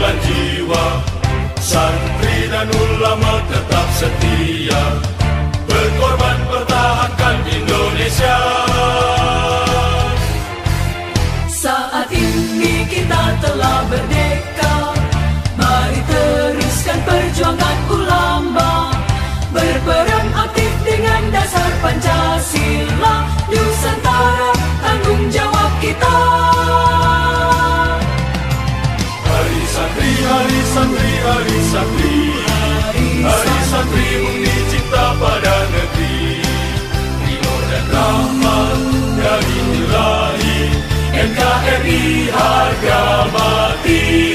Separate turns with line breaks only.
sembilan jiwa, santri dan ulama tetap setia, berkorban pertahankan Indonesia.
Saat ini kita telah merdeka, mari teruskan perjuangan ulama, berperan aktif dengan dasar Pancasila, Nusantara tanggung jawab kita.
Hari santri, hari santri, hari santri, hari santri undi cinta pada negeri, ridho dan rahmat dari Ilahi, NKRI harga mati.